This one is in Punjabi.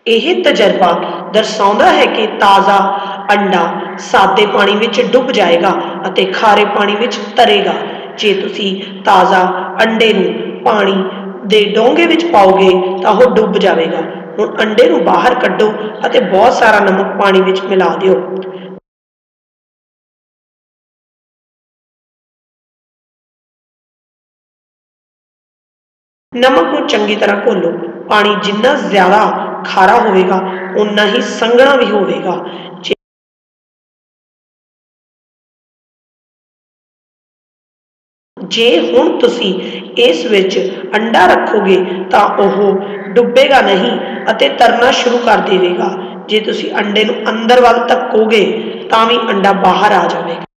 ਇਹ ਤਜਰਬਾ ਦਰਸਾਉਂਦਾ ਹੈ ਕਿ ਤਾਜ਼ਾ ਅੰਡਾ ਸਾਦੇ ਪਾਣੀ ਵਿੱਚ ਡੁੱਬ ਜਾਏਗਾ ਅਤੇ ਖਾਰੇ ਪਾਣੀ ਵਿੱਚ ਤਰੇਗਾ। ਜੇ ਤੁਸੀਂ ਤਾਜ਼ਾ ਅੰਡੇ ਨੂੰ ਪਾਣੀ ਦੇ ਡੋਂਗੇ ਵਿੱਚ ਪਾਓਗੇ ਤਾਂ ਉਹ ਡੁੱਬ ਜਾਵੇਗਾ। ਹੁਣ ਅੰਡੇ ਨੂੰ ਬਾਹਰ ਕੱਢੋ ਅਤੇ ਬਹੁਤ ਸਾਰਾ ਨਮਕ ਪਾਣੀ ਵਿੱਚ ਮਿਲਾ ਦਿਓ। ਨਮਕ ਨੂੰ ਚੰਗੀ ਤਰ੍ਹਾਂ ਘੋਲੋ। ਪਾਣੀ ਜਿੰਨਾ ਜ਼ਿਆਦਾ ਖਾਰਾ ਹੋਵੇਗਾ ਓਨਾ ਹੀ ਸੰਘਣਾ ਵੀ ਹੋਵੇਗਾ। ਜੇ ਹੁਣ ਤੁਸੀਂ ਇਸ ਵਿੱਚ ਅੰਡਾ ਰੱਖੋਗੇ ਤਾਂ ਉਹ ਡੁੱਬੇਗਾ ਨਹੀਂ ਅਤੇ ਤਰਨਾ ਸ਼ੁਰੂ ਕਰ ਦੇਵੇਗਾ। ਜੇ ਤੁਸੀਂ ਅੰਡੇ ਨੂੰ ਅੰਦਰ ਵੱਲ ਧੱਕੋਗੇ ਤਾਂ ਵੀ ਅੰਡਾ ਬਾਹਰ ਆ ਜਾਵੇਗਾ।